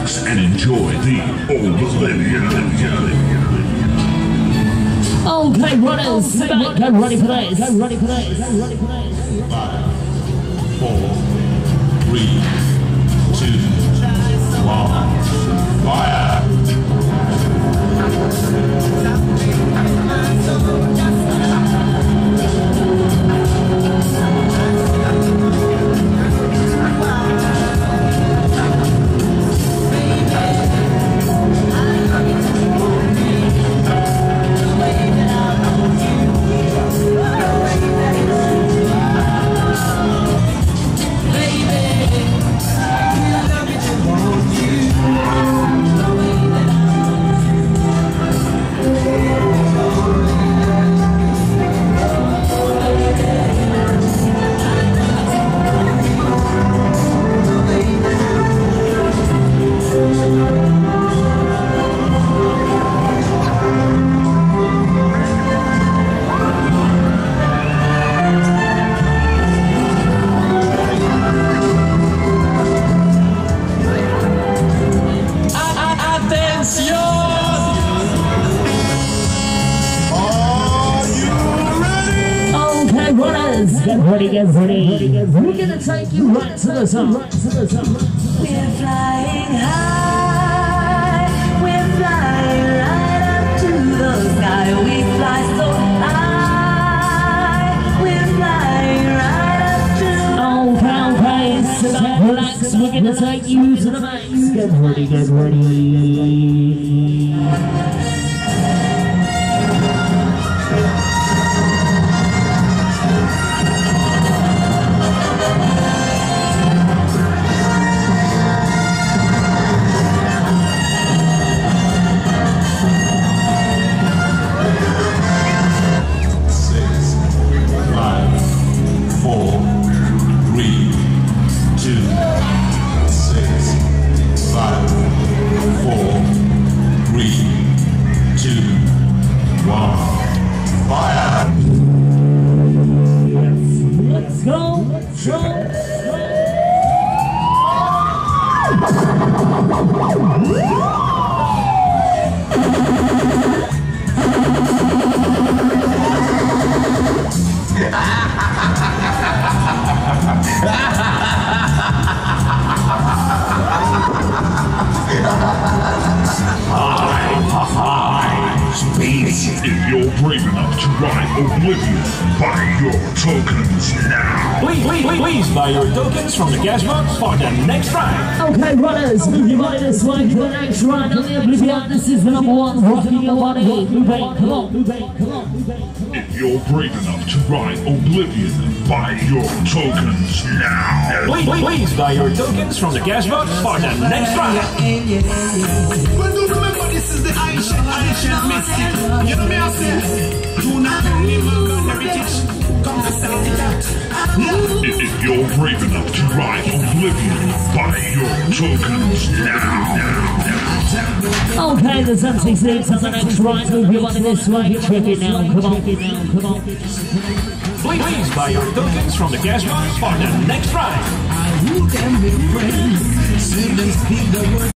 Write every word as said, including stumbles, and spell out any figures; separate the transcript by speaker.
Speaker 1: relax, and enjoy the Oblivion.
Speaker 2: Okay, runners, sit back, get ready for this. Get ready for this. Get ready for this.
Speaker 1: Five, four, three, two, one, fire!
Speaker 2: Get ready, get ready. We're gonna take you right to the top. Right to the top.
Speaker 3: We're flying high. We're flying right up to the sky. We fly so high. We're flying right up to.
Speaker 2: Okay, okay. Sit back, relax. We're gonna take you to the max. Get ready, get ready.
Speaker 1: If you're brave enough to ride Oblivion, buy your tokens now.
Speaker 4: Please, please, please, please buy your tokens from the cash box for the next ride.
Speaker 2: Okay, runners, move your body this way for the next ride on the Oblivion. This is the number one, rocking your body. Move it, come on, move it, come on, move it.
Speaker 1: If you're brave enough to ride Oblivion, buy your tokens now.
Speaker 4: Please, please, please buy your tokens from the cash box for the next ride.
Speaker 5: But do remember, this is the ancient, ancient mystic. You know me, I say, do not live on heritage. Come to sell it.
Speaker 1: If, if you're brave enough to ride Oblivion, buy your tokens now. now.
Speaker 2: Okay, there's empty seats on the next ride. Move your body this way. Check it now. Come on, get down. Come on.
Speaker 4: Please, please buy your tokens from the cash box for the next ride.
Speaker 5: I will them be friends. See them speak the word.